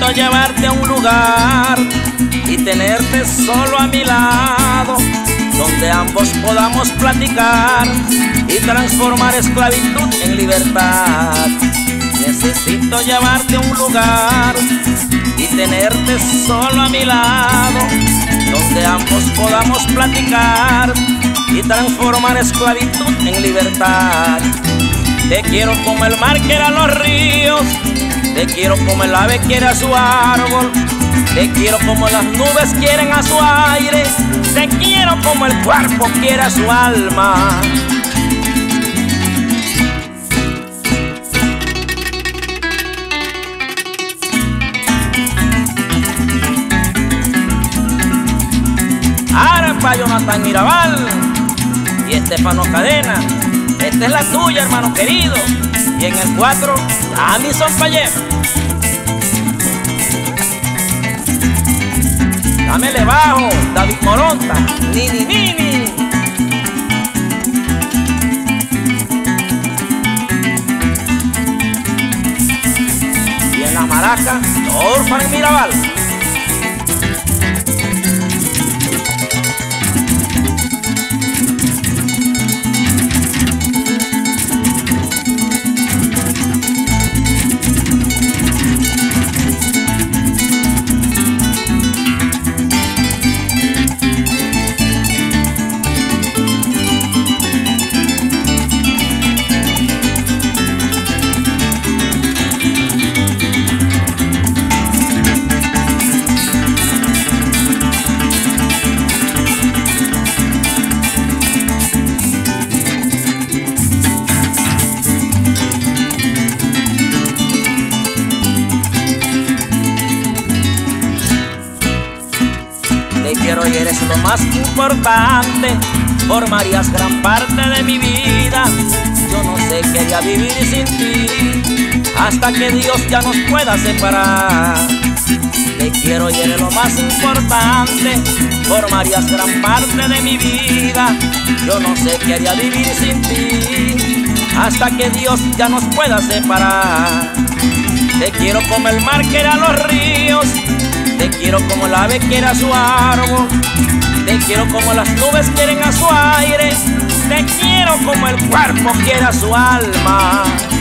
Necesito llevarte a un lugar y tenerte solo a mi lado, donde ambos podamos platicar y transformar esclavitud en libertad. Necesito llevarte a un lugar y tenerte solo a mi lado, donde ambos podamos platicar y transformar esclavitud en libertad. Te quiero como el mar quiere a los ríos, te quiero como el ave quiere a su árbol, te quiero como las nubes quieren a su aire, te quiero como el cuerpo quiere a su alma. Arpa Jonathan Mirabal y Estefano Cadena, esta es la tuya, hermano querido. Y en el 4, Amison Payet. Dámele bajo, David Moronta, Nini Nini. Y en la maraca, Orfan Mirabal. Te quiero y eres lo más importante, formarías gran parte de mi vida. Yo no sé qué haría vivir sin ti, hasta que Dios ya nos pueda separar. Te quiero y eres lo más importante, formarías gran parte de mi vida. Yo no sé qué haría vivir sin ti, hasta que Dios ya nos pueda separar. Te quiero como el mar quiere a los ríos, te quiero como el ave quiere a su árbol, te quiero como las nubes quieren a su aire, te quiero como el cuerpo quiere a su alma.